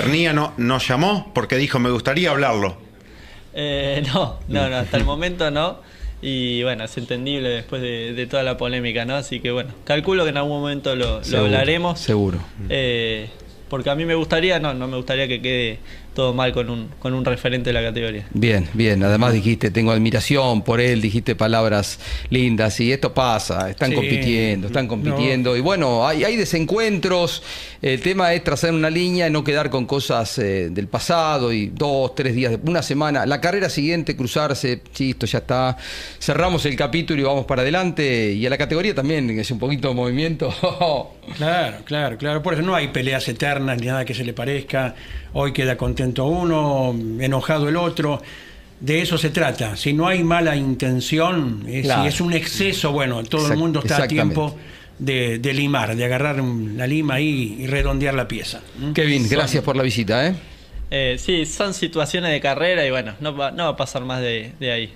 Pernía nos llamó porque dijo, me gustaría hablarlo. No, hasta el momento no. Y bueno, es entendible después de toda la polémica, ¿no? Así que bueno, calculo que en algún momento lo hablaremos. Seguro. Porque a mí me gustaría, no me gustaría que quede todo mal con un referente de la categoría. Bien, bien. Además dijiste, tengo admiración por él, dijiste palabras lindas y esto pasa, están compitiendo. No. Y bueno, hay desencuentros. El tema es trazar una línea y no quedar con cosas del pasado y 2, 3 días, una semana. La carrera siguiente, cruzarse, listo, ya está. Cerramos el capítulo y vamos para adelante. Y a la categoría también, que es un poquito de movimiento. Claro. Por eso no hay peleas eternas ni nada que se le parezca. Hoy queda contento uno, enojado el otro. De eso se trata. Si no hay mala intención, si es un exceso, bueno, todo el mundo está a tiempo de limar, de agarrar la lima ahí y redondear la pieza. Kevin, gracias por la visita. Sí, son situaciones de carrera y bueno, no va a pasar más de ahí.